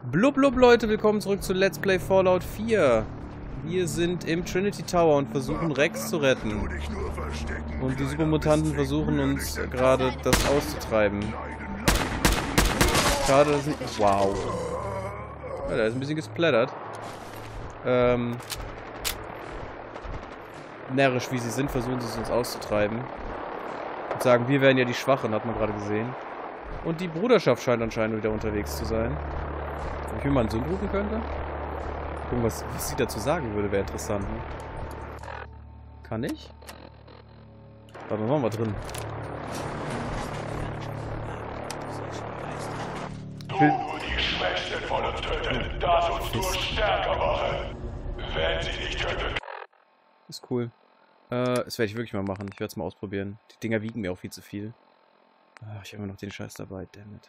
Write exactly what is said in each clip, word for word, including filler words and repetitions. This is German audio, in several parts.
Blub blub Leute, willkommen zurück zu Let's Play Fallout vier. Wir sind im Trinity Tower und versuchen Rex zu retten. Und die Supermutanten versuchen uns gerade das auszutreiben. Schade, dass nicht... Wow. Ja, der ist ein bisschen gesplattert. Ähm... Närrisch wie sie sind, versuchen sie es uns auszutreiben. Und sagen, wir wären ja die Schwachen, hat man gerade gesehen. Und die Bruderschaft scheint anscheinend wieder unterwegs zu sein. Ob ich mir mal einen Sünd rufen könnte? Gucken, was, was sie dazu sagen würde, wäre interessant. Ne? Kann ich? Warte, was machen wir drin? Ich will... Nur die Schwächsten von uns töten, das uns nur stärker machen. Wenn sie nicht töten... Ist cool. Äh, das werde ich wirklich mal machen. Ich werde es mal ausprobieren. Die Dinger wiegen mir auch viel zu viel. Ach, ich habe immer noch den Scheiß dabei, dammit.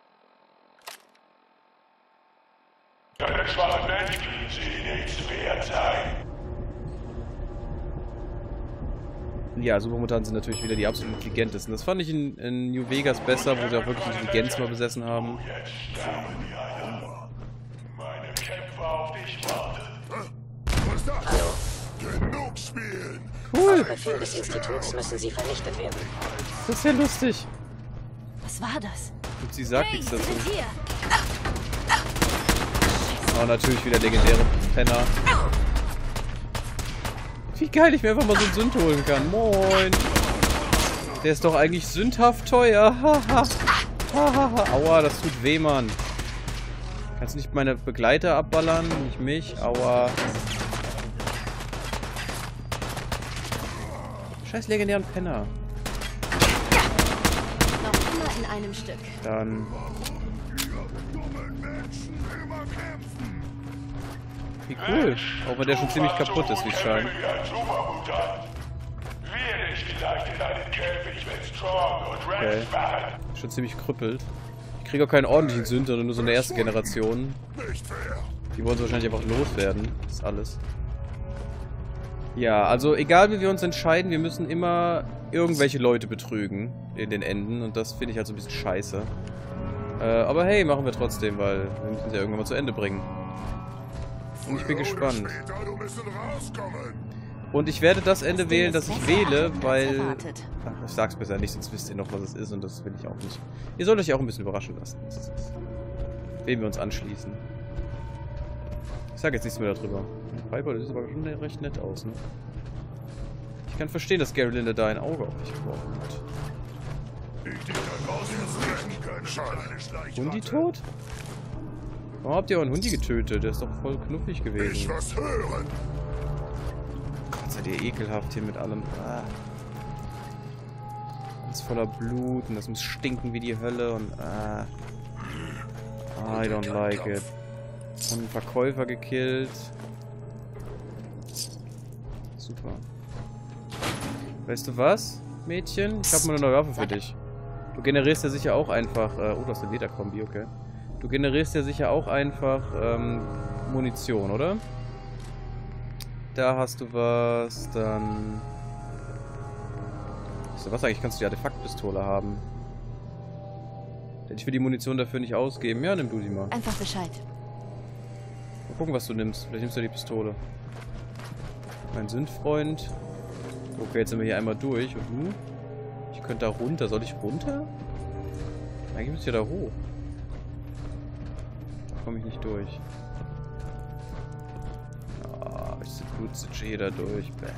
Einen schwachen Mensch können sie nichts wert sein. Ja, Supermutanten sind natürlich wieder die absolut intelligentesten. Das fand ich in, in New Vegas besser, wo sie auch wirklich Intelligenz mal besessen haben. Jetzt sterben die alle. Meine Kämpfer auf dich warten. Was ist das? Hallo. Genug spielen. Cool. Auf Befehl des Instituts müssen sie vernichtet werden. Das ist ja lustig. Was war das? Und sie sagt Hey, nichts wir dazu. sind hier. Oh, natürlich wieder legendäre Penner. Wie geil ich mir einfach mal so einen Sünd holen kann. Moin. Der ist doch eigentlich sündhaft teuer. Haha. Haha. Aua, das tut weh, Mann. Kannst du nicht meine Begleiter abballern? Nicht mich. Aua. Scheiß legendären Penner. Noch immer in einem Stück. Dann... Wie cool. Auch wenn der schon ziemlich kaputt ist, wie es scheint. Okay. Schon ziemlich krüppelt. Ich kriege auch keinen ordentlichen Sünd, sondern nur so eine erste Generation. Die wollen sie wahrscheinlich einfach loswerden. Das ist alles. Ja, also egal wie wir uns entscheiden, wir müssen immer irgendwelche Leute betrügen in den Enden. Und das finde ich halt so ein bisschen scheiße. Äh, aber hey, machen wir trotzdem, weil wir müssen sie ja irgendwann mal zu Ende bringen. Und ich bin gespannt. Und ich werde das Ende wählen, das ich wähle, weil... Ach, ich sag's besser nicht, sonst wisst ihr noch, was es ist und das will ich auch nicht. Ihr sollt euch auch ein bisschen überraschen lassen, was es ist. Wem wir uns anschließen. Ich sag jetzt nichts mehr darüber. Piper, das sieht aber schon recht nett aus, ne? Ich kann verstehen, dass Gary Linda da ein Auge auf mich geworfen hat. Hundi tot? Warum habt ihr euren Hundi getötet? Der ist doch voll knuffig gewesen. Ich was hören. Gott, seid ihr ekelhaft hier mit allem. Ah. Alles voller Blut und das muss stinken wie die Hölle und ah. I don't like it. Und einen Verkäufer gekillt. Super. Weißt du was, Mädchen? Ich habe mal eine neue Waffe für dich. Du generierst ja sicher auch einfach... Äh, oh, du hast eine Lederkombi, okay. Du generierst ja sicher auch einfach ähm, Munition, oder? Da hast du was, dann... Weißt du was, eigentlich kannst du die Artefaktpistole haben. Hätte ich für die Munition dafür nicht ausgeben. Ja, nimm du die mal. Einfach Bescheid. Mal gucken, was du nimmst. Vielleicht nimmst du die Pistole. Mein Sündfreund. Okay, jetzt sind wir hier einmal durch. Und du? Ich könnte da runter. Soll ich runter? Eigentlich müsst ihr da hoch. Da komme ich nicht durch. Ah, ich blutsitche hier da durch. Bäh.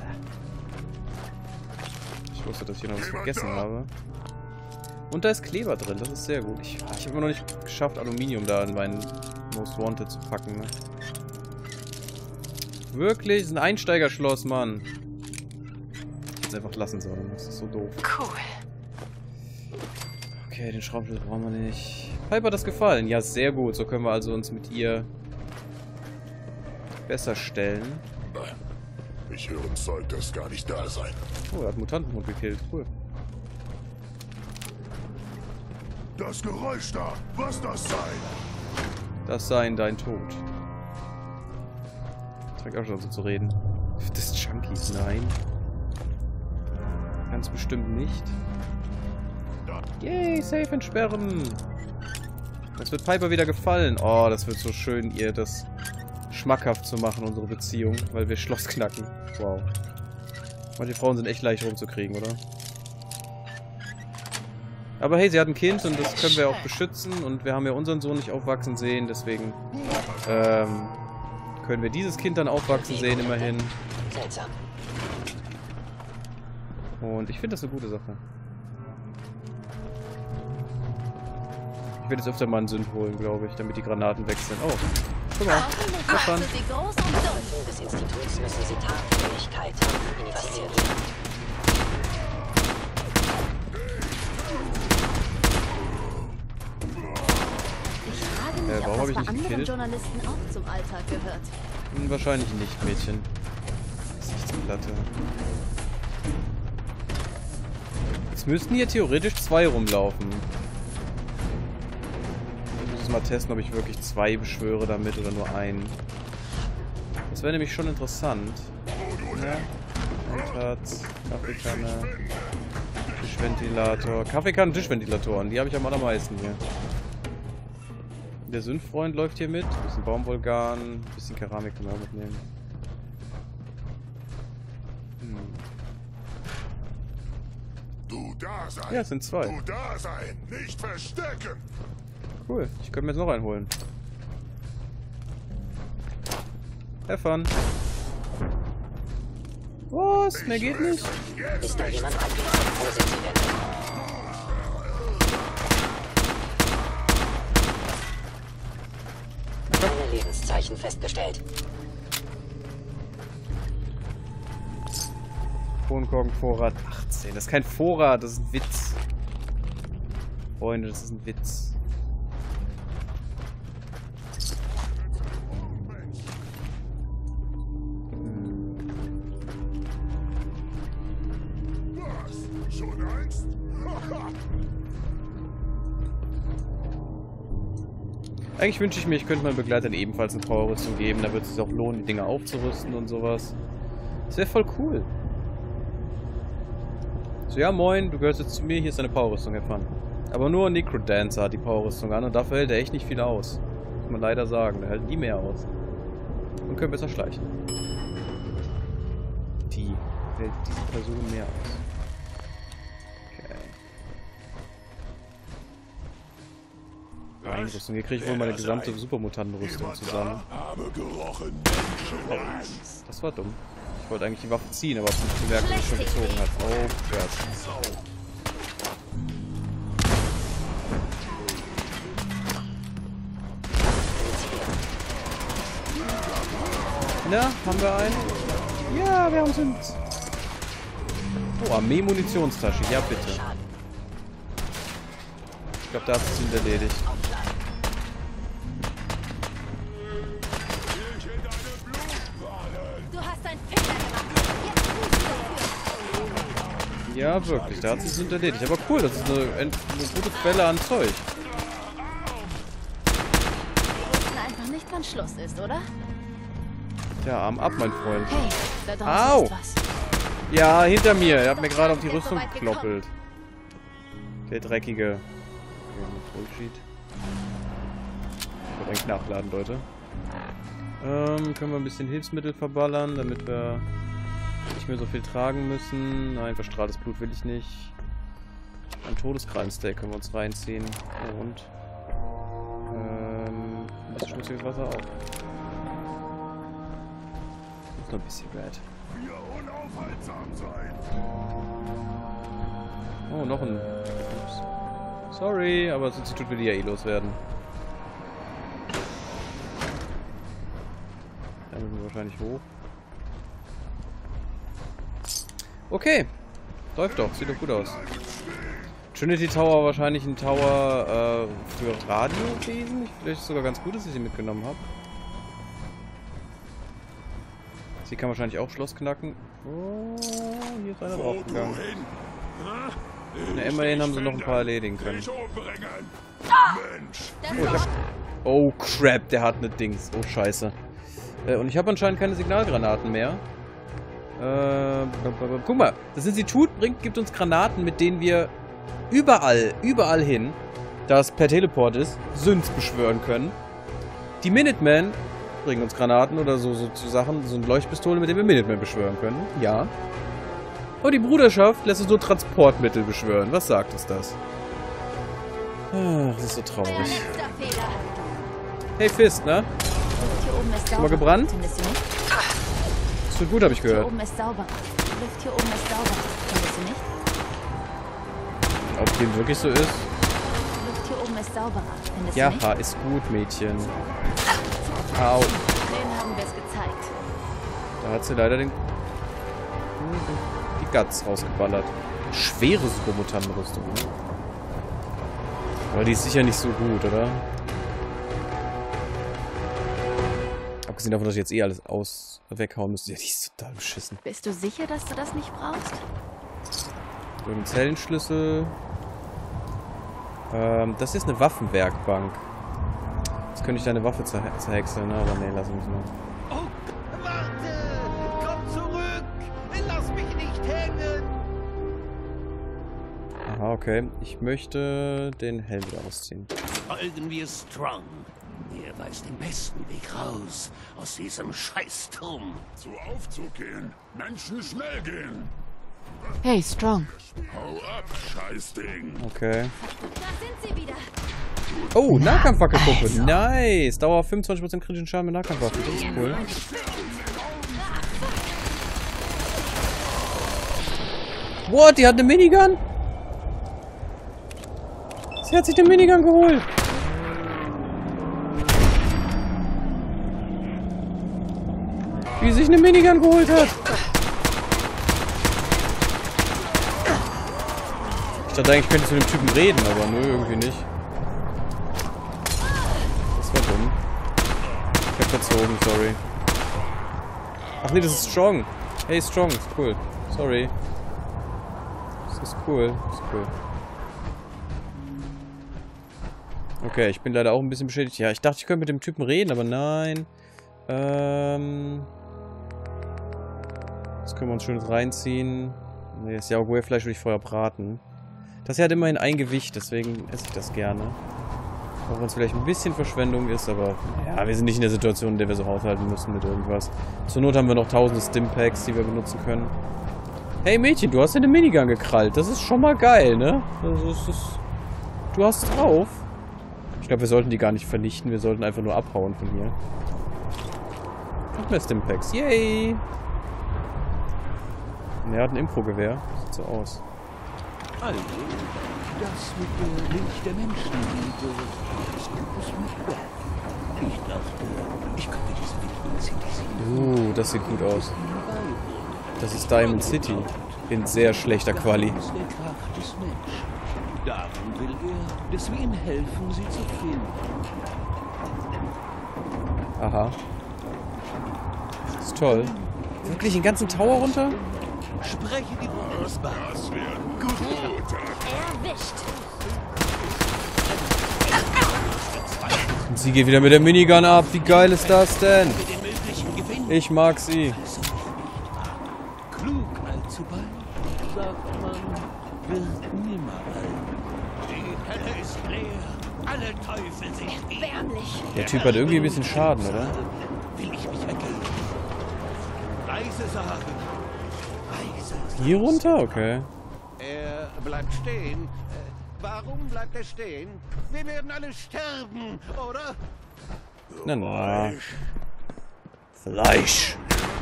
Ich wusste, dass ich hier noch was vergessen habe. Und da ist Kleber drin. Das ist sehr gut. Ich, ich habe immer noch nicht geschafft, Aluminium da in meinen Most Wanted zu packen. Ne? Wirklich? Das ist ein Einsteigerschloss, Mann. Ich hätte es einfach lassen sollen. Das ist so doof. Cool. Okay, den Schraubenschlüssel brauchen wir nicht. Piper hat das gefallen. Ja, sehr gut. So können wir also uns mit ihr besser stellen. Ich höre ein Zeug, das gar nicht da sein. Oh, er hat einen Mutantenhund gekillt. Cool. Das Geräusch da, was das sei? Das sei in dein Tod. Das fängt auch schon so zu reden. Das ist Junkies, nein. Ganz bestimmt nicht. Yay, safe entsperren. Das wird Piper wieder gefallen. Oh, das wird so schön, ihr das schmackhaft zu machen, unsere Beziehung, weil wir Schloss knacken. Wow. Manche Frauen sind echt leicht rumzukriegen, oder? Aber hey, sie hat ein Kind und das können wir auch beschützen und wir haben ja unseren Sohn nicht aufwachsen sehen, deswegen ähm, können wir dieses Kind dann aufwachsen sehen, immerhin. Seltsam. Und ich finde das eine gute Sache. Ich werde jetzt öfter mal einen Sünd holen, glaube ich, damit die Granaten weg sind. Oh, guck mal. Also die groß und dumm. Des Instituts müssen sie Tatfähigkeit initiieren. Ich frage mich, Äh, warum ob hab das ich bei nicht anderen gekillt? Journalisten auch zum Alltag gehört. Hm, wahrscheinlich nicht, Mädchen. Gesichtsplatte. Jetzt müssten hier theoretisch zwei rumlaufen. Ich muss mal testen, ob ich wirklich zwei beschwöre damit oder nur einen. Das wäre nämlich schon interessant. Ja. Handharz, Kaffeekanne, Tischventilator. Kaffeekanne und Tischventilatoren, die habe ich am allermeisten hier. Der Sündfreund läuft hier mit. Ein bisschen Baumwollgarn, ein bisschen Keramik können wir auch mitnehmen. Hm. Du da sein. Ja, es sind zwei. Du da sein. Nicht verstecken. Cool, ich könnte mir jetzt noch einen holen. Have fun. Was? Mehr geht nicht? Ist da jemand anwesend? Wo sind sie denn? Keine Lebenszeichen festgestellt. Kronkorkenvorrat achtzehn. Das ist kein Vorrat, das ist ein Witz. Freunde, das ist ein Witz. Was? Schon Angst? Eigentlich wünsche ich mir, ich könnte meinen Begleitern ebenfalls eine Powerrüstung geben. Da würde es sich auch lohnen, die Dinger aufzurüsten und sowas. Das wäre voll cool. So, ja moin, du gehörst jetzt zu mir, hier ist deine Powerrüstung, erfahren. Aber nur Necrodancer hat die Powerrüstung an und dafür hält er echt nicht viel aus. Muss man leider sagen, der hält nie mehr aus. Und können besser schleichen. Die hält diese Person mehr aus. Okay. Einrüstung. Hier kriege ich wohl meine gesamte Supermutantenrüstung zusammen. Habe gerochen. Oh, das war dumm. Ich wollte eigentlich die Waffe ziehen, aber hab's nicht gemerkt, dass es schon gezogen hat. Oh, Schwert. Na, haben wir einen? Ja, wir haben sind. Oh, Armee-Munitionstasche. Ja, bitte. Ich glaube, da hat es sind erledigt. Du hast einen Fehler gemacht. Jetzt tust du dafür. Ja, wirklich, da hat es sind erledigt. Aber cool, das ist eine, eine gute Quelle an Zeug. Wir wussten einfach nicht, wann Schluss ist, oder? Ja, Arm ab, mein Freund. Hey, da draußen Au! ist was. Ja, hinter mir. Er hat mir gerade auf die Rüstung gekloppelt. Der Dreckige. Okay, ich werde eigentlich nachladen, Leute. Ähm, können wir ein bisschen Hilfsmittel verballern, damit wir nicht mehr so viel tragen müssen. Nein, verstrahltes Blut will ich nicht. Ein Todeskransteak können wir uns reinziehen. Und ähm, was schmutziges Wasser auch. Jetzt noch ein bisschen Red. Wir unaufhaltsam sein. Oh, noch ein. Ups. Sorry, aber das Institut will die ja eh loswerden. Da müssen wir wahrscheinlich hoch. Okay. Läuft doch, sieht doch gut aus. Trinity Tower wahrscheinlich ein Tower äh, für Radiowesen. Vielleicht ist es sogar ganz gut, dass ich sie mitgenommen habe. Sie kann wahrscheinlich auch Schloss knacken. Oh, hier ist einer draufgegangen. Na, immerhin haben sie noch ein paar erledigen können. Oh, ich hab... oh crap, der hat eine Dings. Oh scheiße. Äh, und ich habe anscheinend keine Signalgranaten mehr. Äh, guck mal, das Institut bringt, gibt uns Granaten, mit denen wir überall, überall hin das per Teleport ist, Synths beschwören können. Die Minutemen bringen uns Granaten oder so, so, so Sachen, so eine Leuchtpistole, mit der wir Minutemen beschwören können. Ja. Und die Bruderschaft lässt uns nur Transportmittel beschwören. Was sagt uns das? Ach, das ist so traurig. Letzter Fehler. Hey Fist, ne? Luft hier oben ist Schon mal sauber. gebrannt? Findest du nicht? Das wird gut, habe ich Hier gehört. oben ist sauberer. Luft hier oben ist sauberer. Findest du nicht? Ob dem wirklich so ist? Luft hier oben ist sauberer. Findest Ja, du nicht? ist gut, Mädchen. Au. Denen haben wir es gezeigt. Da hat sie leider den... die Guts rausgeballert. Schwere Supermutantenrüstung, ne? Aber die ist sicher nicht so gut, oder? Abgesehen davon, dass ich jetzt eh alles aus weghauen müsste. Ja, die ist total beschissen. Bist du sicher, dass du das nicht brauchst? Irgendein Zellenschlüssel. Ähm, das ist eine Waffenwerkbank. Jetzt könnte ich deine Waffe zer zerhäckseln, ne? Aber nee, lass uns mal. Oh, warte! Komm zurück! Lass mich nicht hängen! Aha, okay. Ich möchte den Helm wieder ausziehen. Folgen wir Strong. Er weiß den besten Weg raus aus diesem Scheißturm. Zu Aufzug gehen. Menschen schnell gehen. Hey, Strong. Hau ab, Scheißding. Okay. Da sind sie wieder. Oh, Nahkampfwackelpuppe. Nice. Dauer fünfundzwanzig Prozent kritischen Schaden mit Nahkampfwaffe. Das ist cool. What? Die hat eine Minigun? Sie hat sich eine Minigun geholt. Wie sie sich eine Minigun geholt hat. Ich dachte eigentlich, ich könnte zu dem Typen reden, aber nö, irgendwie nicht. Das war dumm. Ich hab verzogen, sorry. Ach nee, das ist Strong. Hey, Strong, ist cool. Sorry. Das ist cool. Das ist cool. Okay, ich bin leider auch ein bisschen beschädigt. Ja, ich dachte, ich könnte mit dem Typen reden, aber nein. Ähm... Das können wir uns schön reinziehen. Nee, das Yaogueh-Fleisch würde ich vorher braten. Das hier hat immerhin ein Gewicht, deswegen esse ich das gerne. Auch wenn es vielleicht ein bisschen Verschwendung ist, aber ja, wir sind nicht in der Situation, in der wir so haushalten müssen mit irgendwas. Zur Not haben wir noch tausende Stimpacks, die wir benutzen können. Hey Mädchen, du hast ja eine Minigun gekrallt. Das ist schon mal geil, ne? Das ist, du hast drauf. Ich glaube, wir sollten die gar nicht vernichten. Wir sollten einfach nur abhauen von hier. Noch mehr Stimpacks. Yay! Und er hat ein Impro-Gewehr. Sieht so aus. Also, das mit der Milch der Menschenliebe, das ist mit Werk. Ich dachte, ich könnte diese Diamond City sehen. Uh, das sieht gut aus. Das ist Diamond City. In sehr schlechter Quali. Das ist der Kraft des Menschen. Darum will er, dass wir ihm helfen, sie zu finden. Aha. Das ist toll. Wirklich den ganzen Tower runter? Spreche die Worte. Das wird gut. Erwischt. Und sie geht wieder mit der Minigun ab. Wie geil ist das denn? Mit dem möglichen Gewinn. Ich mag sie. Klug allzu bald, sagt man, wird nimmer alt. Die Hölle ist leer, alle Teufel sind hier. Erbärmlich. Der Typ hat irgendwie ein bisschen Schaden, oder? Will ich mich ergeben. Leise sagen. Leise sagen. Hier runter? Okay. Er bleibt stehen. Äh, Warum bleibt er stehen? Wir werden alle sterben, oder? Na na. Fleisch.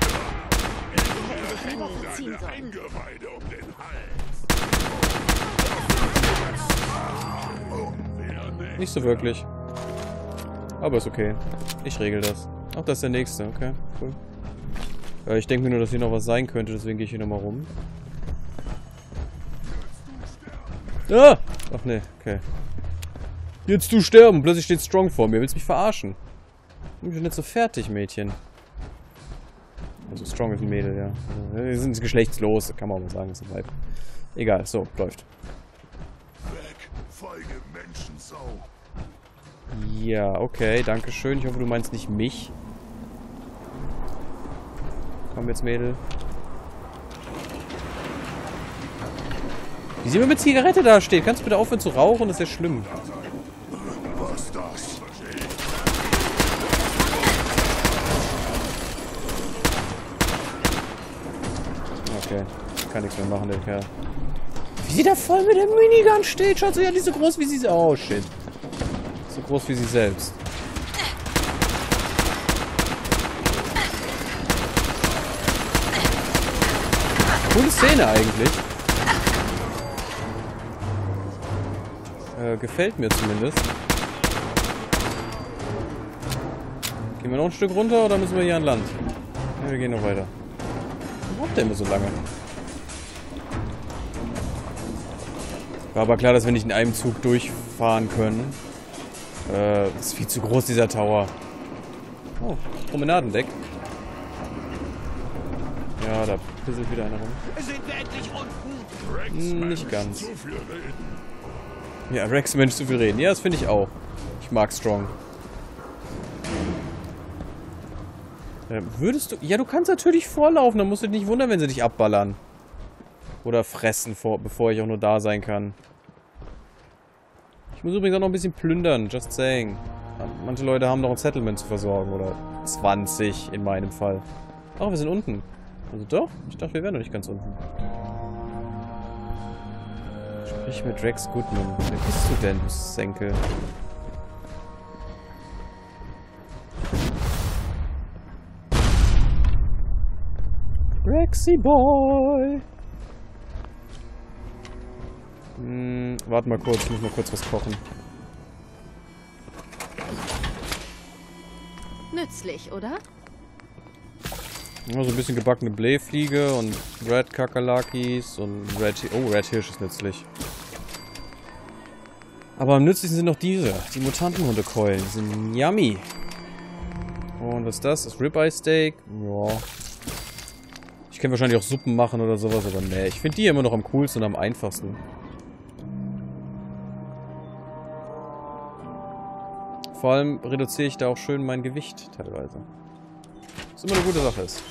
Ziehen soll. Eingeweide um den Hals. Nicht so wirklich. Aber ist okay. Ich regel das. Ach, das ist der nächste. Okay, cool. Ja, ich denke mir nur, dass hier noch was sein könnte, deswegen gehe ich hier nochmal rum. Ah! Ach ne, okay. Jetzt du sterben! Plötzlich steht Strong vor mir. Willst du mich verarschen? Ich bin schon nicht so fertig, Mädchen. Also Strong ist ein Mädel, ja. Also, wir sind geschlechtslos, kann man auch mal sagen, ist ein Weib. Egal, so, läuft. Weg, feige Menschensau. Ja, okay, danke schön. Ich hoffe, du meinst nicht mich. Komm jetzt, Mädel. Wie sie immer mit Zigarette da steht. Kannst du bitte aufhören zu rauchen? Das ist ja schlimm. Okay. Kann nichts mehr machen, der Kerl. Wie sie da voll mit der Minigun steht. Schaut sie ja nicht so groß wie sie... Oh, shit. So groß wie sie selbst. Coole Szene eigentlich. Äh, gefällt mir zumindest. Gehen wir noch ein Stück runter oder müssen wir hier an Land? Ja, wir gehen noch weiter. Warum braucht der immer so lange? War aber klar, dass wir nicht in einem Zug durchfahren können. Äh, das ist viel zu groß, dieser Tower. Oh, Promenadendeck. Ja, da pisselt wieder einer rum. Sind wir endlich unten? Rex, Hm, Mensch, nicht ganz. Zu viel reden. Ja, Rex, Mensch, zu viel reden. Ja, das finde ich auch. Ich mag Strong. Äh, würdest du... Ja, du kannst natürlich vorlaufen. Dann musst du dich nicht wundern, wenn sie dich abballern. Oder fressen, vor, bevor ich auch nur da sein kann. Ich muss übrigens auch noch ein bisschen plündern. Just saying. Manche Leute haben noch ein Settlement zu versorgen. Oder zwanzig in meinem Fall. Ach, wir sind unten. Also doch? Ich dachte, wir wären noch nicht ganz unten. Sprich mit Rex Goodman. Wer bist du denn, du Senkel? Rexy Boy! Hm, warte mal kurz, ich muss mal kurz was kochen. Nützlich, oder? Ja, so ein bisschen gebackene Blähfliege und Red Kakerlakis und Red... Oh, Red Hirsch ist nützlich. Aber am nützlichsten sind noch diese. Die Mutantenhundekeulen. Die sind yummy. Und was ist das? Das Ribeye Steak? Ja. Ich kann wahrscheinlich auch Suppen machen oder sowas, aber nee. Ich finde die immer noch am coolsten und am einfachsten. Vor allem reduziere ich da auch schön mein Gewicht teilweise. Was immer eine gute Sache ist.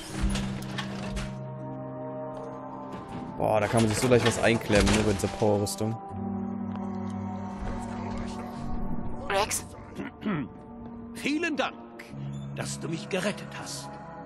Boah, da kann man sich so leicht was einklemmen, ne, bei dieser Power-Rüstung. Rex? Vielen Dank, dass du mich gerettet hast.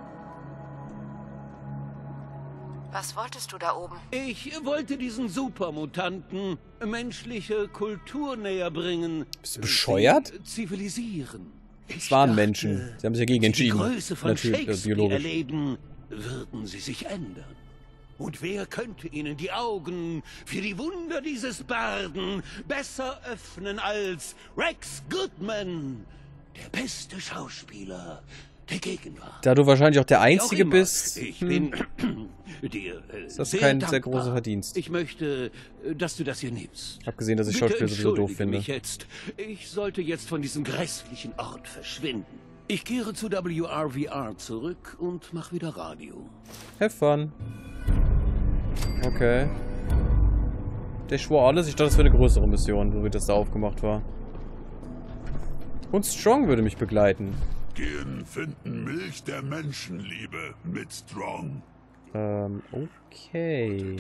Was wolltest du da oben? Ich wollte diesen Supermutanten menschliche Kultur näher bringen. Bist du bescheuert? Sie zivilisieren. Es waren Menschen. Sie haben sich dagegen entschieden. Die Größe von Natürlich, äh, Shakespeare biologisch. erleben, würden sie sich ändern. Und wer könnte ihnen die Augen für die Wunder dieses Barden besser öffnen als Rex Goodman, der beste Schauspieler der Gegenwart. Da du wahrscheinlich auch der Wie auch Einzige immer, bist, Ich hm, bin dir äh, ist das sehr kein dankbar. sehr großer Verdienst. Ich möchte, äh, dass du das hier nimmst. Abgesehen, dass ich Bitte Schauspieler sowieso doof entschuldige finde. mich jetzt. Ich sollte jetzt von diesem grässlichen Ort verschwinden. Ich kehre zu W R V R zurück und mach wieder Radio. Have fun. Okay. Der schwor alles. Ich dachte, das wäre eine größere Mission, so wie das da aufgemacht war. Und Strong würde mich begleiten. Gehen finden Milch der Menschenliebe mit Strong. Ähm, okay.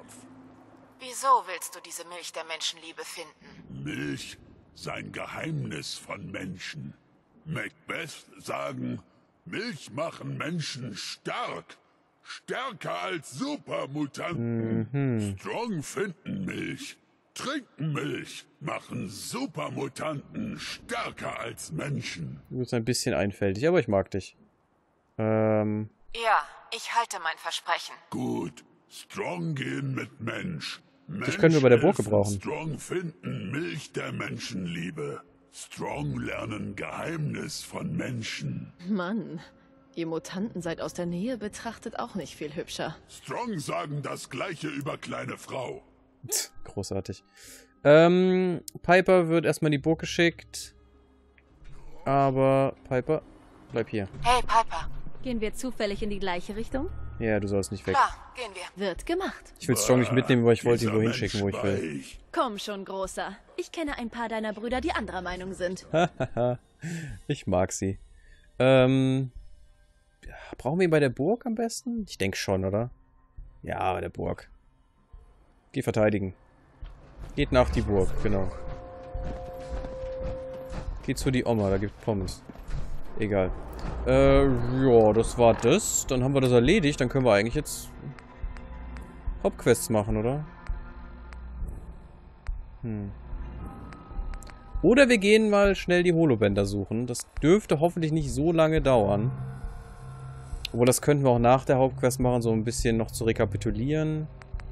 Wieso willst du diese Milch der Menschenliebe finden? Milch, sein Geheimnis von Menschen. Macbeth sagen, Milch machen Menschen stark. Stärker als Supermutanten. Mhm. Strong finden Milch. Trinken Milch. Machen Supermutanten stärker als Menschen. Du bist ein bisschen einfältig, aber ich mag dich. Ähm, Ja, ich halte mein Versprechen. Gut. Strong gehen mit Mensch. Das können wir bei der Burg helfen, gebrauchen. Strong finden Milch der Menschenliebe. Strong lernen Geheimnis von Menschen. Mann, ihr Mutanten seid aus der Nähe betrachtet auch nicht viel hübscher. Strong sagen das Gleiche über kleine Frau. großartig. Ähm, Piper wird erstmal in die Burg geschickt. Aber, Piper, bleib hier. Hey, Piper. Gehen wir zufällig in die gleiche Richtung? Ja, du sollst nicht weg. Klar, gehen wir. Wird gemacht. Ich will Strong nicht mitnehmen, aber ich wollte ihn Dieser wohin Mensch schicken, wo ich will. weich. Komm schon, Großer. Ich kenne ein paar deiner Brüder, die anderer Meinung sind. Ich mag sie. Ähm, ja, brauchen wir ihn bei der Burg am besten? Ich denke schon, oder? Ja, bei der Burg. Geh verteidigen. Geht nach die Burg, genau. Geht zu die Oma, da gibt Pommes. Egal. Äh, ja, das war das. Dann haben wir das erledigt. Dann können wir eigentlich jetzt Hauptquests machen, oder? Hm. Oder wir gehen mal schnell die Holobänder suchen. Das dürfte hoffentlich nicht so lange dauern. Obwohl, das könnten wir auch nach der Hauptquest machen, so ein bisschen noch zu rekapitulieren.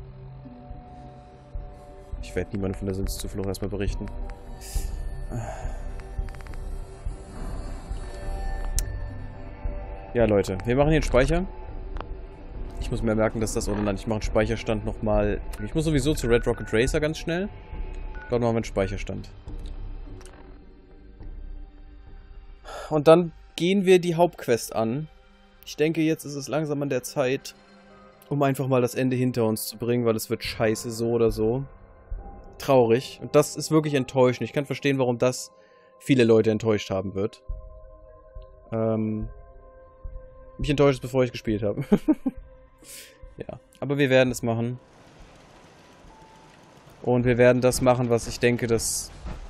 Ich werde niemandem von der Sinnszuflucht erstmal berichten. Ja, Leute, wir machen hier einen Speicher. Ich muss mir merken, dass das... Oder nein, ich mache einen Speicherstand nochmal... Ich muss sowieso zu Red Rocket Racer ganz schnell. Dort machen wir einen Speicherstand. Und dann gehen wir die Hauptquest an. Ich denke, jetzt ist es langsam an der Zeit, um einfach mal das Ende hinter uns zu bringen, weil es wird scheiße so oder so. Traurig. Und das ist wirklich enttäuschend. Ich kann verstehen, warum das viele Leute enttäuscht haben wird. Ähm... Mich enttäuscht, bevor ich gespielt habe. Ja, aber wir werden es machen. Und wir werden das machen, was ich denke, dass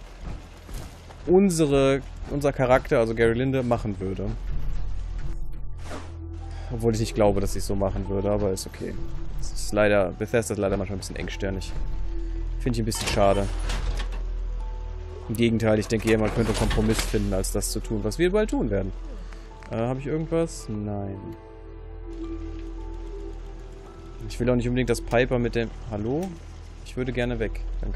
unsere, unser Charakter, also Gary Linde, machen würde. Obwohl ich nicht glaube, dass ich es so machen würde, aber ist okay. Es ist leider, Bethesda ist leider manchmal ein bisschen engstirnig. Finde ich ein bisschen schade. Im Gegenteil, ich denke eher, man könnte einen Kompromiss finden, als das zu tun, was wir bald tun werden. Äh, habe ich irgendwas? Nein. Ich will auch nicht unbedingt das Piper mit dem... Hallo? Ich würde gerne weg. Danke.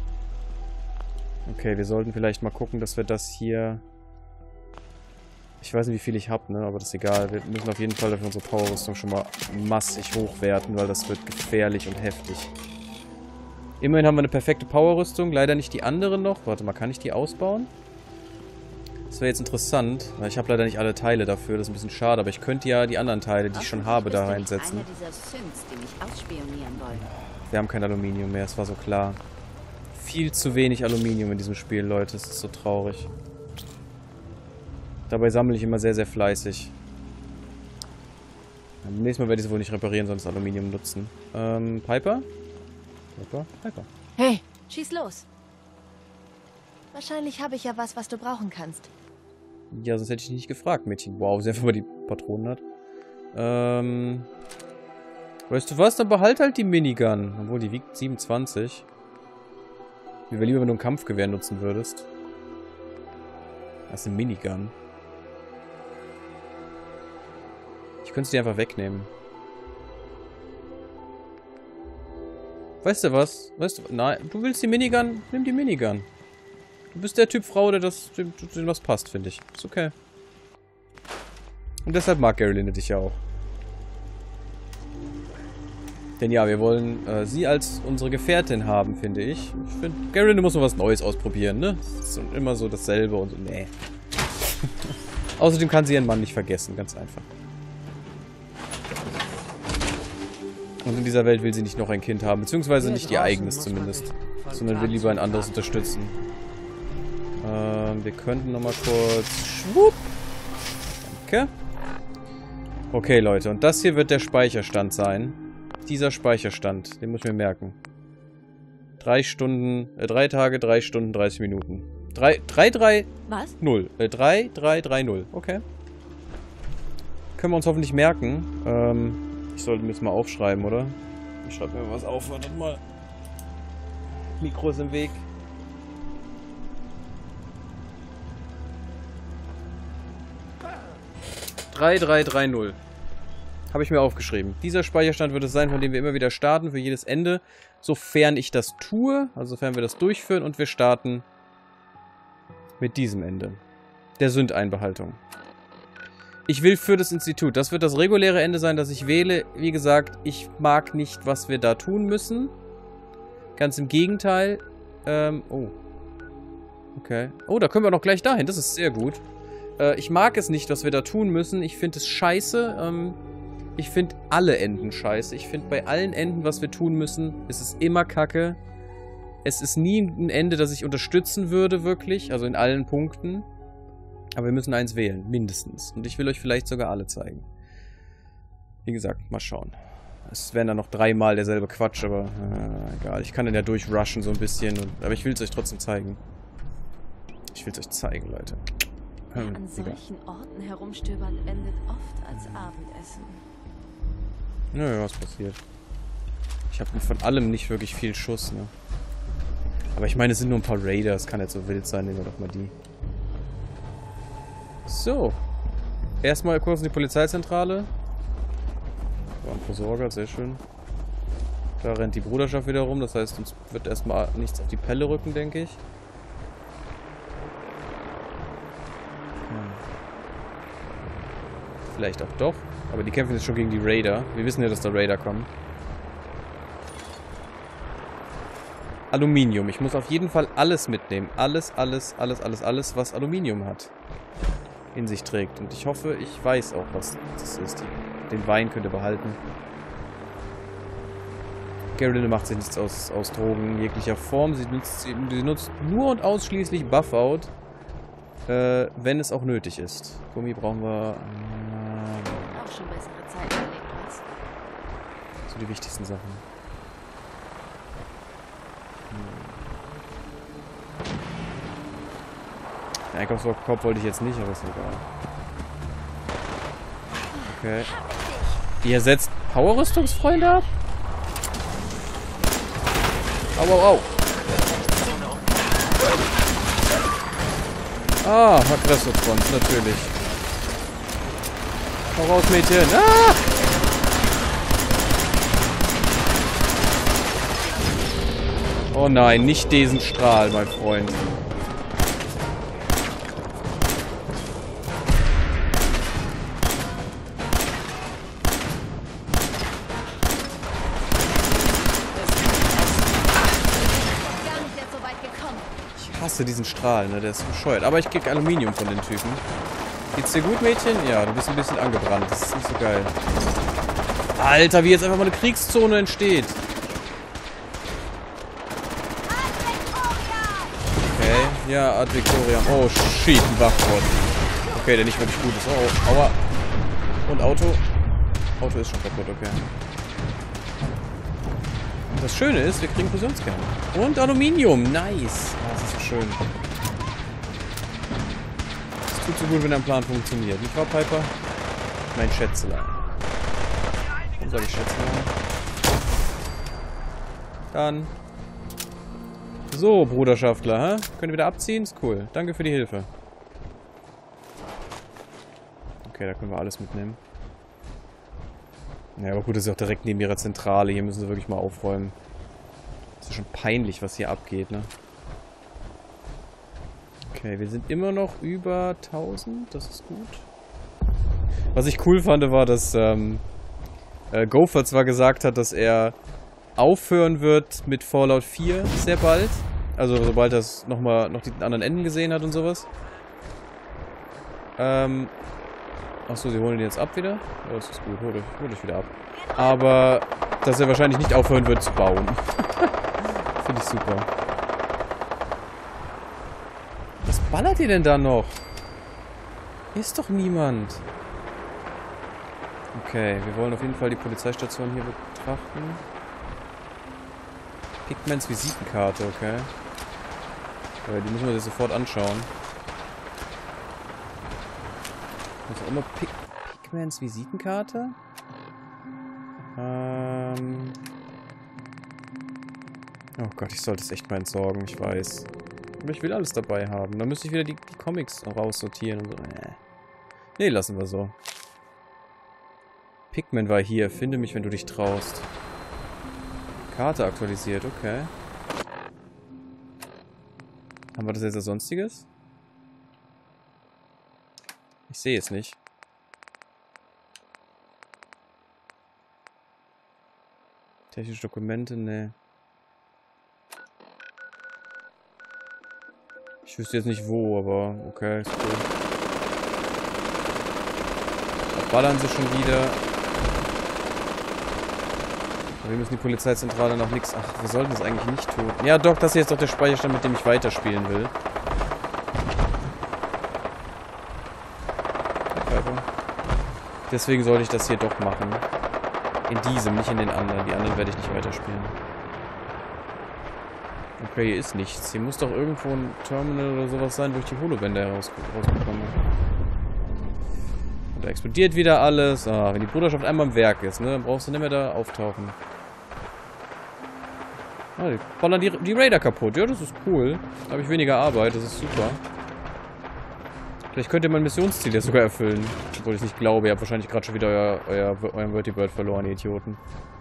Okay, wir sollten vielleicht mal gucken, dass wir das hier... Ich weiß nicht, wie viel ich habe, ne? Aber das ist egal. Wir müssen auf jeden Fall für unsere Powerrüstung schon mal massig hochwerten, weil das wird gefährlich und heftig. Immerhin haben wir eine perfekte Powerrüstung. Leider nicht die andere noch. Warte mal, kann ich die ausbauen? Das wäre jetzt interessant, weil ich habe leider nicht alle Teile dafür, das ist ein bisschen schade, aber ich könnte ja die anderen Teile, die ich schon habe, da reinsetzen. Wir haben kein Aluminium mehr, es war so klar. Viel zu wenig Aluminium in diesem Spiel, Leute, es ist so traurig. Dabei sammle ich immer sehr, sehr fleißig. Beim nächsten Mal werde ich es wohl nicht reparieren, sondern das Aluminium nutzen. Ähm, Piper? Piper? Piper. Hey, schieß los. Wahrscheinlich habe ich ja was, was du brauchen kannst. Ja, sonst hätte ich dich nicht gefragt, Mädchen. Wow, sie einfach mal die Patronen hat. Ähm... Weißt du was? Dann behalt halt die Minigun. Obwohl, die wiegt siebenundzwanzig. Mir wäre lieber, wenn du ein Kampfgewehr nutzen würdest. Das ist eine Minigun. Ich könnte sie dir einfach wegnehmen. Weißt du was? Weißt du... Nein, du willst die Minigun? Nimm die Minigun. Du bist der Typ Frau, der das, dem, dem was passt, finde ich. Ist okay. Und deshalb mag Gary Linde dich ja auch. Denn ja, wir wollen äh, sie als unsere Gefährtin haben, finde ich. Ich finde, Gary Linde muss mal was Neues ausprobieren, ne? Das ist immer so dasselbe und so, nee. Außerdem kann sie ihren Mann nicht vergessen, ganz einfach. Und in dieser Welt will sie nicht noch ein Kind haben, beziehungsweise nicht ihr eigenes zumindest. Sondern will lieber ein anderes unterstützen. Ähm, wir könnten nochmal kurz... Schwupp. Danke. Okay, Leute. Und das hier wird der Speicherstand sein. Dieser Speicherstand. Den muss ich mir merken. Drei Stunden... Äh, drei Tage, drei Stunden, dreißig Minuten. Drei, drei, drei... Was? Null. Äh, drei, drei, drei, null. Okay. Können wir uns hoffentlich merken. Ähm, ich sollte mir jetzt mal aufschreiben, oder? Ich schreibe mir was auf. Wartet mal. Mikro ist im Weg. drei drei drei null. Habe ich mir aufgeschrieben. Dieser Speicherstand wird es sein, von dem wir immer wieder starten für jedes Ende. Sofern ich das tue, also sofern wir das durchführen und wir starten mit diesem Ende. Der Sündeinbehaltung. Ich will für das Institut. Das wird das reguläre Ende sein, das ich wähle. Wie gesagt, ich mag nicht, was wir da tun müssen. Ganz im Gegenteil. Ähm, oh. Okay. Oh, da können wir noch gleich dahin. Das ist sehr gut. Ich mag es nicht, was wir da tun müssen. Ich finde es scheiße. Ähm, ich finde alle Enden scheiße. Ich finde bei allen Enden, was wir tun müssen, ist es immer kacke. Es ist nie ein Ende, das ich unterstützen würde, wirklich. Also in allen Punkten. Aber wir müssen eins wählen, mindestens. Und ich will euch vielleicht sogar alle zeigen. Wie gesagt, mal schauen. Es wären dann noch dreimal derselbe Quatsch, aber äh, egal. Ich kann den ja durchrushen so ein bisschen. Und, aber ich will es euch trotzdem zeigen. Ich will es euch zeigen, Leute. Wer an solchen Orten herumstöbert, endet oft als Abendessen. Nö, was passiert? Ich habe von allem nicht wirklich viel Schuss, ne? Aber ich meine, es sind nur ein paar Raider. Es kann jetzt so wild sein. Nehmen wir doch mal die. So. Erstmal kurz in die Polizeizentrale. War ein Versorger, sehr schön. Da rennt die Bruderschaft wieder rum. Das heißt, uns wird erstmal nichts auf die Pelle rücken, denke ich. Hm. Vielleicht auch doch. Aber die kämpfen jetzt schon gegen die Raider. Wir wissen ja, dass da Raider kommen. Aluminium. Ich muss auf jeden Fall alles mitnehmen. Alles, alles, alles, alles, alles, was Aluminium hat. In sich trägt. Und ich hoffe, ich weiß auch, was das ist. Den Wein könnt ihr behalten. Garrett macht sich nichts aus, aus Drogen jeglicher Form. Sie nutzt, sie nutzt nur und ausschließlich Buffout, äh, wenn es auch nötig ist. Gummi brauchen wir... Äh, Auch schon bessere Zeiten erlebt, was? so die wichtigsten Sachen. Den Einkaufskorb wollte ich jetzt nicht, aber ist egal. Okay. Ihr setzt Power-Rüstungsfreunde ab? Au, au, au. Ah, Aggressor-Front, natürlich. Hau raus, Mädchen. Ah! Oh nein, nicht diesen Strahl, mein Freund. Ich hasse diesen Strahl, ne? Der ist bescheuert. Aber ich krieg Aluminium von den Typen. Geht's dir gut, Mädchen? Ja, du bist ein bisschen angebrannt. Das ist nicht so geil. Alter, wie jetzt einfach mal eine Kriegszone entsteht. Okay, ja, Ad Victoria. Oh, shit, ein Wachbot. Okay, der nicht wirklich gut ist. Oh, aua. Und Auto? Auto ist schon kaputt, okay. Und das Schöne ist, wir kriegen Fusionskerne. Und Aluminium. Nice. Oh, das ist so schön. Das tut so gut, wenn der Plan funktioniert. Nicht wahr, Piper? Mein Schätzelein. Warum soll ich Schätzelein? Dann. So, Bruderschaftler, hä? Könnt ihr wieder abziehen? Ist cool. Danke für die Hilfe. Okay, da können wir alles mitnehmen. Ja, aber gut, das ist auch direkt neben ihrer Zentrale. Hier müssen sie wirklich mal aufräumen. Das ist schon peinlich, was hier abgeht, ne? Okay, wir sind immer noch über tausend. Das ist gut. Was ich cool fand, war, dass ähm, äh, Gopher zwar gesagt hat, dass er aufhören wird mit Fallout vier sehr bald. Also sobald er nochmal noch die anderen Enden gesehen hat und sowas. Ähm... Achso, sie holen ihn jetzt ab wieder? Ja, das ist gut, hol euch, hol euch wieder ab. Aber, dass er wahrscheinlich nicht aufhören wird zu bauen. Finde ich super. Was ballert ihr denn da noch? Hier ist doch niemand. Okay, wir wollen auf jeden Fall die Polizeistation hier betrachten. Pigments Visitenkarte, okay. Ja, die müssen wir uns sofort anschauen. Was auch immer Pig Pigments Visitenkarte? Ähm. Oh Gott, ich sollte es echt mal entsorgen, ich weiß. Aber ich will alles dabei haben. Dann müsste ich wieder die, die Comics raussortieren und so. Nee. Nee, lassen wir so. Pigment war hier. Finde mich, wenn du dich traust. Karte aktualisiert, okay. Haben wir das jetzt als Sonstiges? Ich sehe es nicht. Technische Dokumente, ne. Ich wüsste jetzt nicht wo, aber okay, ist cool. Da ballern sie schon wieder. Aber wir müssen die Polizeizentrale noch nichts. Ach, wir sollten das eigentlich nicht tun. Ja doch, das hier ist doch der Speicherstand, mit dem ich weiterspielen will. Deswegen sollte ich das hier doch machen. In diesem, nicht in den anderen. Die anderen werde ich nicht weiterspielen. Okay, hier ist nichts. Hier muss doch irgendwo ein Terminal oder sowas sein, wo ich die Holobänder heraus rausbekomme. Und da explodiert wieder alles. Ah, wenn die Bruderschaft einmal im Werk ist, ne, dann brauchst du nicht mehr da auftauchen. Ah, die ballern die, die Raider kaputt. Ja, das ist cool. Da habe ich weniger Arbeit, das ist super. Vielleicht könnt ihr mein Missionsziel ja sogar erfüllen. Obwohl ich nicht glaube, ihr habt wahrscheinlich gerade schon wieder euer, euer, euren Vertibird verloren, ihr Idioten.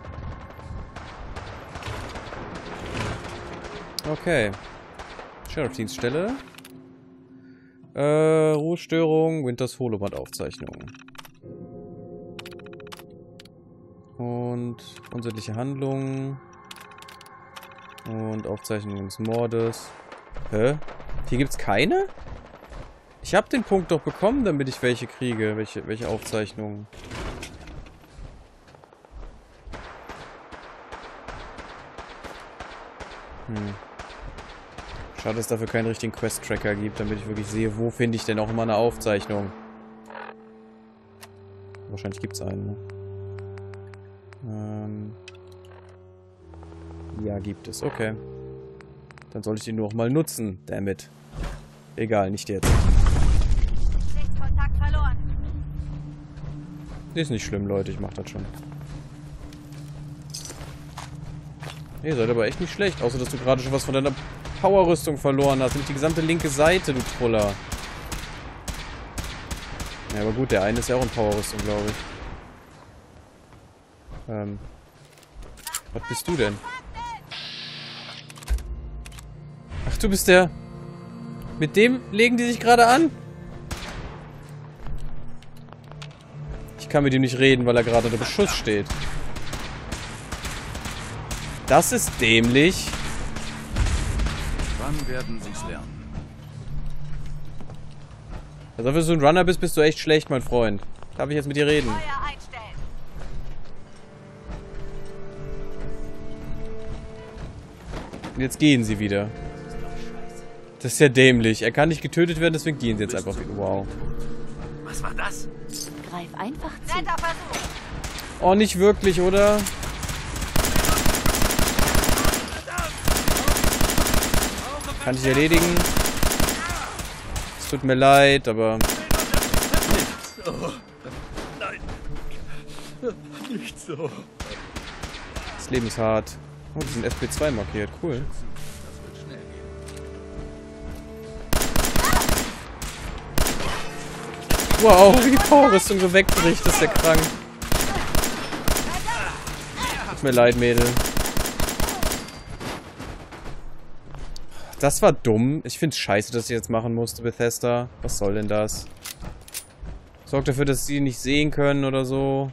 Okay. Sheriff-Dienststelle. Äh, Ruhestörung, Winters Holoband-Aufzeichnung. Und unsittliche Handlungen. Und Aufzeichnung des Mordes. Hä? Hier gibt's keine? Ich habe den Punkt doch bekommen, damit ich welche kriege. Welche, welche Aufzeichnungen. Hm. Schade, dass es dafür keinen richtigen Quest-Tracker gibt, damit ich wirklich sehe, wo finde ich denn auch immer eine Aufzeichnung. Wahrscheinlich gibt es einen, ne? Ähm ja, gibt es. Okay. Dann soll ich den nur auch mal nutzen. Dammit. Egal, nicht jetzt. Sichtkontakt verloren. Ist nicht schlimm, Leute. Ich mach das schon. Ihr seid aber echt nicht schlecht. Außer, dass du gerade schon was von deiner Power-Rüstung verloren hast. Nämlich die gesamte linke Seite, du Troller. Ja, aber gut, der eine ist ja auch in Power-Rüstung, glaube ich. Ähm. Was bist du denn? Ach, du bist der... Mit dem legen die sich gerade an? Ich kann mit ihm nicht reden, weil er gerade unter Beschuss steht. Das ist dämlich. Wann werden sie's lernen? Also, wenn du so ein Runner bist, bist du echt schlecht, mein Freund. Darf ich jetzt mit dir reden? Feuer einstellen. Und jetzt gehen sie wieder. Das ist ja dämlich. Er kann nicht getötet werden, deswegen gehen sie jetzt einfach wieder. Wow. Was war das? Greif einfach zu. Netter Versuch. Oh, nicht wirklich, oder? Kann ich erledigen. Es tut mir leid, aber... Nicht so. Nein. Nicht so. Das Leben ist hart. Oh, die sind S P zwei markiert. Cool. Wow, wie die Power-Rüstung so wegbricht. Das ist ja krank. Tut mir leid, Mädel. Das war dumm. Ich find's scheiße, dass ich jetzt machen musste, Bethesda. Was soll denn das? Sorgt dafür, dass sie nicht sehen können oder so.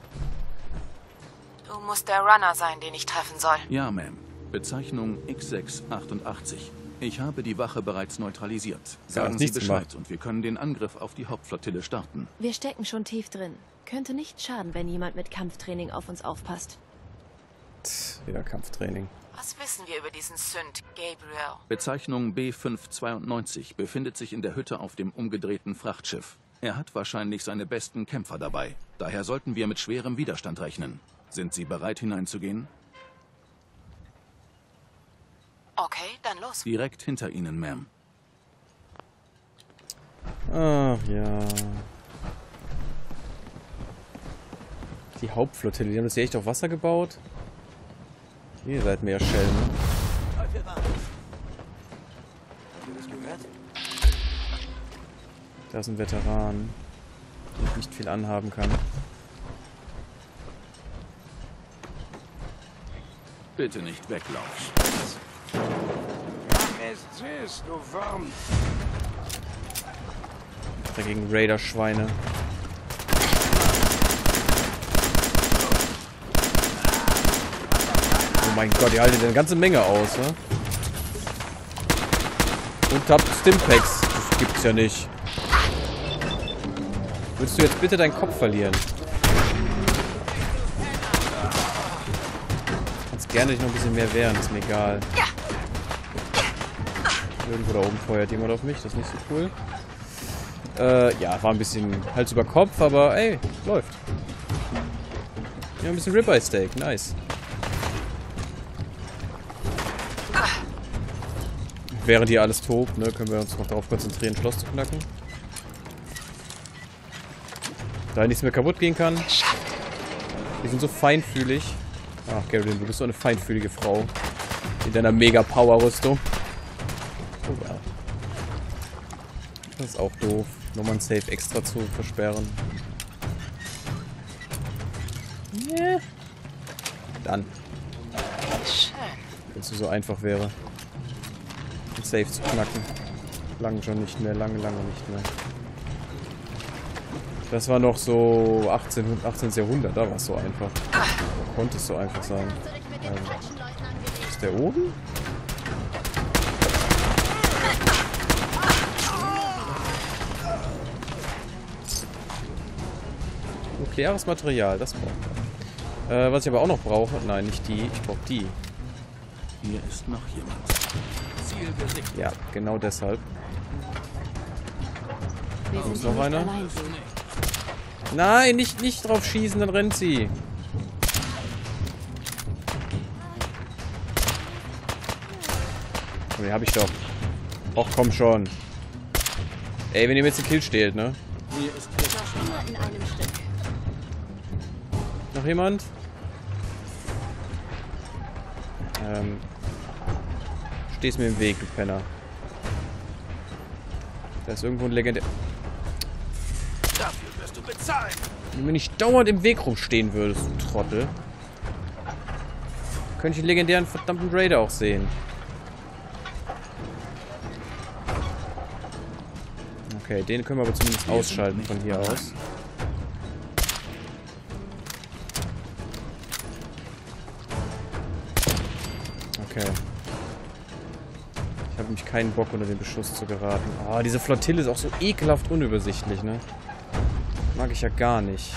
Du musst der Runner sein, den ich treffen soll. Ja, Ma'am. Bezeichnung X sechs achtundachtzig. Ich habe die Wache bereits neutralisiert. Sagen Sie Bescheid und wir können den Angriff auf die Hauptflottille starten. Wir stecken schon tief drin. Könnte nicht schaden, wenn jemand mit Kampftraining auf uns aufpasst. Tch, wieder Kampftraining. Was wissen wir über diesen Sünd, Gabriel? Bezeichnung B fünf zweiundneunzig befindet sich in der Hütte auf dem umgedrehten Frachtschiff. Er hat wahrscheinlich seine besten Kämpfer dabei. Daher sollten wir mit schwerem Widerstand rechnen. Sind Sie bereit, hineinzugehen? Okay, dann los. Direkt hinter Ihnen, Ma'am. Ach ja. Die Hauptflottille, die haben das ja echt auf Wasser gebaut? Ihr seid mehr Schelme. Da ist ein Veteran, den ich nicht viel anhaben kann. Bitte nicht weglaufen. Es ist, du Wurm. Dagegen Raider-Schweine. Oh mein Gott, ihr haltet eine ganze Menge aus, ne? Und habt Stimpaks. Das gibt's ja nicht. Würdest du jetzt bitte deinen Kopf verlieren? Du kannst gerne dich noch ein bisschen mehr wehren, ist mir egal. Irgendwo da oben feuert jemand auf mich, das ist nicht so cool. Äh, ja, war ein bisschen Hals über Kopf, aber ey, läuft. Ja, ein bisschen Ribeye Steak, nice. Während hier alles tobt, ne, können wir uns noch darauf konzentrieren, Schloss zu knacken. Da nichts mehr kaputt gehen kann. Die sind so feinfühlig. Ach, Geraldine, du bist so eine feinfühlige Frau. In deiner Mega-Power-Rüstung. Oh, wow. Das ist auch doof. Nochmal ein Safe extra zu versperren. Yeah. Dann. Schön. Wenn es so einfach wäre. Ein Safe zu knacken. Lange schon nicht mehr, lange, lange nicht mehr. Das war noch so achtzehnten. Jahrhundert, da war es so einfach. Da konnte es so einfach sein. Ähm, ist der oben? Nukleares Material, das braucht man. Äh, was ich aber auch noch brauche, nein, nicht die, ich brauche die. Hier ist noch jemand. Ziel gesichtet. Ja, genau deshalb. Wir Ist sind noch hier nicht einer? allein. Nein, nicht, nicht drauf schießen, dann rennt sie. Oh, die hab ich doch. Och, komm schon. Ey, wenn ihr mir jetzt den Kill stehlt, ne? Hier ist Noch nur in einem Stück. Noch jemand? Ähm. Stehst mir im Weg, du Penner. Da ist irgendwo ein legendär... Dafür wirst du bezahlen. Wenn du mir nicht dauernd im Weg rumstehen würdest, du Trottel. Könnte ich den legendären verdammten Raider auch sehen. Okay, den können wir aber zumindest ausschalten von hier aus. Okay. Ich habe nämlich keinen Bock, unter den Beschuss zu geraten. Ah, oh, diese Flottille ist auch so ekelhaft unübersichtlich, ne? Mag ich ja gar nicht.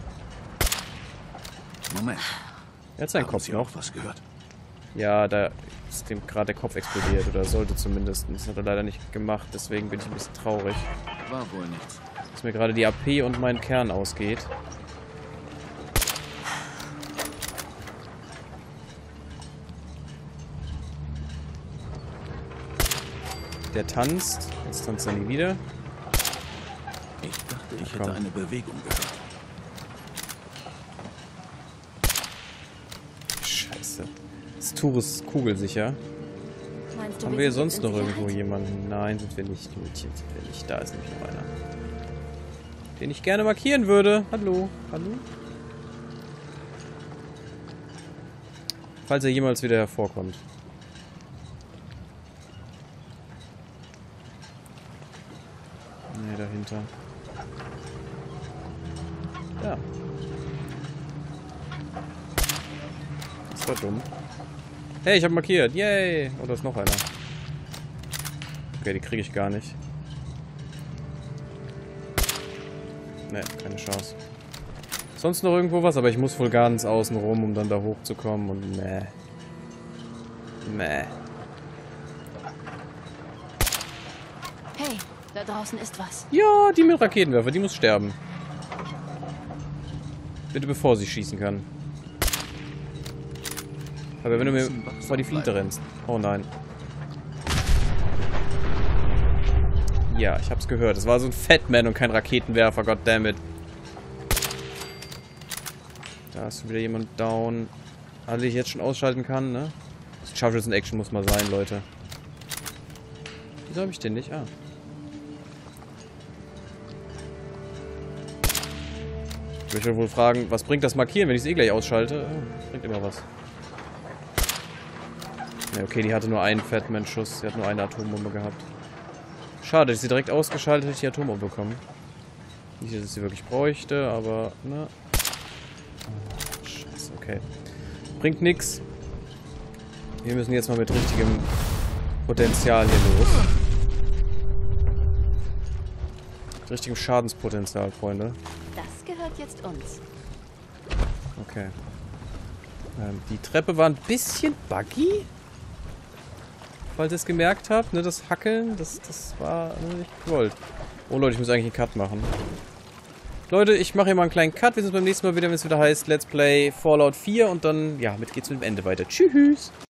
Moment. Er hat seinen Haben Kopf Sie noch. auch was gehört? Ja, da ist dem gerade der Kopf explodiert. Oder sollte zumindest. Das hat er leider nicht gemacht. Deswegen bin ich ein bisschen traurig. War wohl nichts. Dass mir gerade die A P und mein Kern ausgeht. Der tanzt. Jetzt tanzt er nie wieder. Ich dachte, ich Komm. hätte eine Bewegung gehört. Scheiße. Das Tour ist kugelsicher. Meinst du, Haben wir wir hier sind sonst in noch Sicherheit? irgendwo jemanden? Nein, sind wir nicht. Mädchen sind wir nicht. Da ist nämlich noch einer. Den ich gerne markieren würde. Hallo. Hallo. Falls er jemals wieder hervorkommt. Nee, dahinter. Ja. Das war dumm. Hey, ich habe markiert. Yay. Oh, da ist noch einer. Okay, die kriege ich gar nicht. Ne, keine Chance. Sonst noch irgendwo was, aber ich muss wohl ganz außen rum, um dann da hochzukommen und meh. Meh. Hey, da draußen ist was. Ja, die mit Raketenwerfer, die muss sterben. Bitte bevor sie schießen kann. Aber wenn du mir vor die Fliete rennst. Oh nein. Ja, ich hab's gehört. Es war so ein Fatman und kein Raketenwerfer, goddammit. Da ist wieder jemand down. Alle, die ich jetzt schon ausschalten kann, ne? Das Charges in Action muss mal sein, Leute. Wieso habe ich den nicht? Ah. Ich möchte wohl fragen, was bringt das Markieren, wenn ich es eh gleich ausschalte? Oh, bringt immer was. Ne, okay, die hatte nur einen Fatman-Schuss. Sie hat nur eine Atombombe gehabt. Schade, dass sie direkt ausgeschaltet hätte ich die Atombombe bekommen. Nicht, dass ich sie wirklich bräuchte, aber, ne. Oh, scheiße, okay. Bringt nix. Wir müssen jetzt mal mit richtigem Potenzial hier los. Mit richtigem Schadenspotenzial, Freunde. Das gehört jetzt uns. Okay. Ähm, die Treppe war ein bisschen buggy. Falls ihr es gemerkt habt, ne, das Hackeln, das, das war nicht gewollt. Oh Leute, ich muss eigentlich einen Cut machen. Leute, ich mache hier mal einen kleinen Cut. Wir sehen uns beim nächsten Mal wieder, wenn es wieder heißt Let's Play Fallout vier. Und dann, ja, mit geht's mit dem Ende weiter. Tschüss!